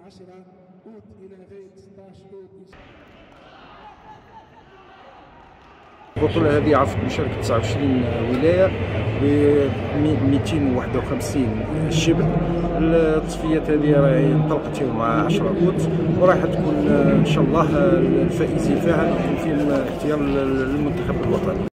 10 أوت إلى غاية 16 أوت. البطولة هذه عرفت مشاركة 29 ولاية ب 251 شبه. التصفيات هذه راهي انطلقت يوم 10 أوت، وراح تكون إن شاء الله الفائزين فيها يكون فيهم اختيار المنتخب الوطني.